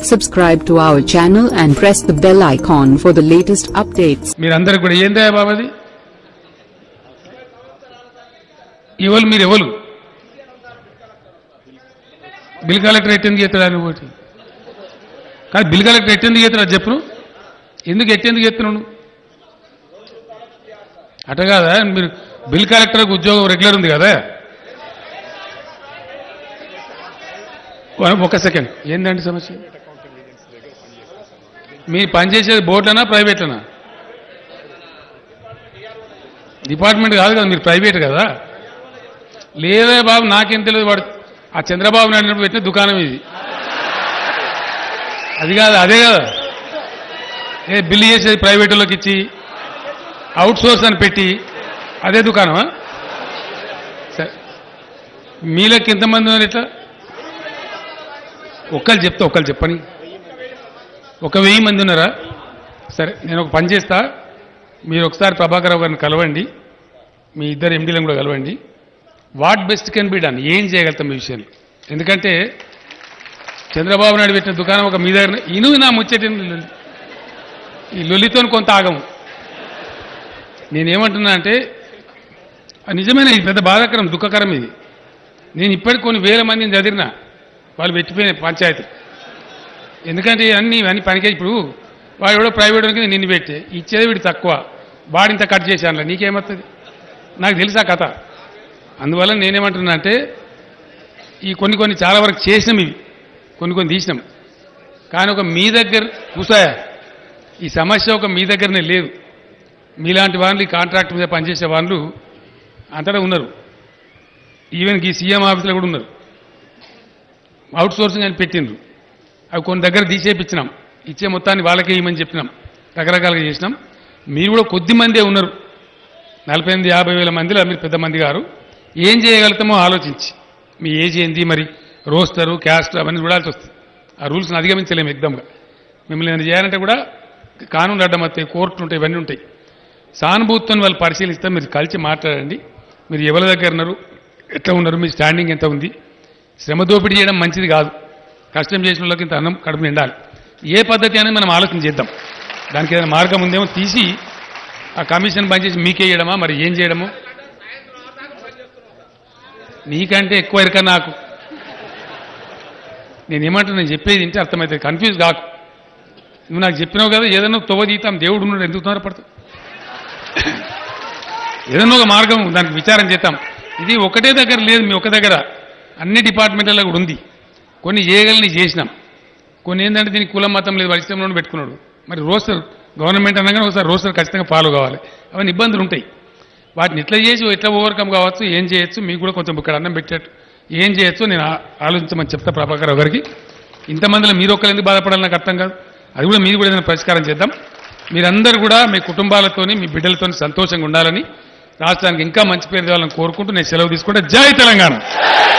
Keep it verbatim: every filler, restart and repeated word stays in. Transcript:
Subscribe to our channel and press the bell icon for the latest updates. మీరందరూ కూడా ఏందా బాబాది ఎవరు మీరు ఎవరు బిల్ కలెక్టర్ ఎట్టెందుకు ఎత్తాడు ఒకటి కానీ బిల్ కలెక్టర్ ఎట్టెందుకు ఎత్తాడు చెప్పు ఎందుకు ఎట్టెందుకు ఎత్తున్నాను అట కాదా మీరు బిల్ కలెక్టర్కి ఉద్యోగం రెగ్యులర్ ఉంది కదా ఒక సెకండ్ ఏందండి సమస్య మీరు పనిచేసేది బోర్డులనా ప్రైవేట్లనా డిపార్ట్మెంట్ కాదు కదా మీరు ప్రైవేట్ కదా లేదా బాబు నాకేం తెలియదు వాడు ఆ చంద్రబాబు నాయుడు పెట్టిన దుకాణం ఇది అది కాదు అదే కదా ఏ బిల్లు చేసేది ప్రైవేటులోకి ఇచ్చి అవుట్ సోర్స్ అని పెట్టి అదే దుకాణమా సరే మీలోకి ఎంతమంది ఉన్నారు ఇట్లా ఒక్కరు చెప్తా ఒక్కరు చెప్పని ఒక వెయ్యి మంది ఉన్నారా సరే నేను ఒక పని చేస్తా మీరు ఒకసారి ప్రభాకర్ గారిని కలవండి మీ ఇద్దరు ఎండీలను కూడా కలవండి what best can be done ఏం చేయగలుగుతాం ఈ విషయంలో ఎందుకంటే చంద్రబాబు నాయుడు పెట్టిన దుకాణం ఒక మీ దగ్గర ఇను నా ముచ్చటి ఈ లొల్లితో కొంత ఆగము నేనేమంటున్నా అంటే నిజమైన ఇది పెద్ద బాధాకరం దుఃఖకరం ఇది నేను ఇప్పటికి కొన్ని వేల మందిని చదివినా వాళ్ళు పెట్టిపోయిన పంచాయతీ ఎందుకంటే అన్నీ అన్నీ పనికే ఇప్పుడు వాడు ఎవడో ప్రైవేట్ వరకు నిన్ను పెట్టే ఇచ్చేది వీడు తక్కువ వాడింత కట్ చేశాను నీకేమవుతుంది నాకు తెలుసా కథ అందువల్ల నేనేమంటున్నా అంటే ఈ కొన్ని కొన్ని చాలా వరకు చేసినాం ఇవి కొన్ని కొన్ని తీసినాం కానీ ఒక మీ దగ్గర చూసాయా ఈ సమస్య ఒక మీ దగ్గరనే లేదు మీలాంటి వాళ్ళు ఈ కాంట్రాక్ట్ మీద పనిచేసే వాళ్ళు అంతటా ఉన్నారు ఈవెన్ ఈ సీఎం ఆఫీసులో కూడా ఉన్నారు అవుట్ సోర్సింగ్ అని పెట్టిండ్రు అవి కొన్ని దగ్గర తీసేపించినాం ఇచ్చే మొత్తాన్ని వాళ్ళకే ఇవ్వమని చెప్పినాం రకరకాలుగా చేసినాం మీరు కూడా కొద్ది మందే ఉన్నారు నలభై ఎనిమిది యాభై వేల మందిలో మీరు పెద్ద మంది గారు ఏం చేయగలుగుతామో ఆలోచించి మీ ఏజ్ ఏంది మరి రోస్టరు క్యాస్ట్ అవన్నీ చూడాల్సి వస్తుంది ఆ రూల్స్ని అధిగమించలేము ఎగ్దమ్గా మిమ్మల్ని ఏమైనా చేయాలంటే కూడా కానూన్ అడ్డం వస్తాయి కోర్టులు ఉంటాయి ఇవన్నీ ఉంటాయి సానుభూతితో వాళ్ళు పరిశీలిస్తే మీరు కలిసి మాట్లాడండి మీరు ఎవరి దగ్గర ఉన్నారు ఎట్లా ఉన్నారు మీ స్టాండింగ్ ఎంత ఉంది శ్రమ దోపిడీ చేయడం మంచిది కాదు కష్టం చేసిన వాళ్ళకి ఇంత అన్నం కడుపు నిండాలి ఏ పద్ధతి అనేది మనం ఆలోచన చేద్దాం దానికి ఏదైనా మార్గం ఉందేమో తీసి ఆ కమిషన్ పనిచేసి మీకే చేయడమా మరి ఏం చేయడమో నీకంటే ఎక్కువ ఎరక నాకు నేనేమంటున్నా నేను చెప్పేది ఇంటే అర్థమవుతుంది కన్ఫ్యూజ్ కాకు నువ్వు నాకు చెప్పినావు కదా ఏదైనా తొవ్వదీతాం దేవుడు ఉన్నాడు ఎందుకు తొందరపడతావు ఏదైనా ఒక మార్గం దానికి విచారం చేద్దాం ఇది ఒకటే దగ్గర లేదు మీ ఒక దగ్గర అన్ని డిపార్ట్మెంట్లలో కూడా ఉంది కొన్ని చేయగలని చేసినాం కొన్ని ఏంటంటే దీనికి కులం మతం లేదు పరిశ్రమలో పెట్టుకున్నాడు మరి రోస్టర్ గవర్నమెంట్ అనగానే ఒకసారి రోస్టర్ ఖచ్చితంగా ఫాలో కావాలి అవన్నీ ఇబ్బందులు ఉంటాయి వాటిని ఎట్లా చేసి ఎట్లా ఓవర్కమ్ కావచ్చు ఏం చేయొచ్చు మీకు కూడా కొంచెం ఇక్కడ అన్నం పెట్టేట్టు ఏం చేయొచ్చు నేను ఆలోచించమని చెప్తా ప్రభాకర్ రావు గారికి ఇంతమందిలో మీరు ఒక్కరు ఎందుకు బాధపడాలి నాకు అర్థం కాదు అది కూడా మీరు కూడా ఏదైనా పరిష్కారం చేద్దాం మీరందరూ కూడా మీ కుటుంబాలతోని మీ బిడ్డలతో సంతోషంగా ఉండాలని రాష్ట్రానికి ఇంకా మంచి పేరు తేవాలని కోరుకుంటూ నేను సెలవు తీసుకుంటే జై తెలంగాణ.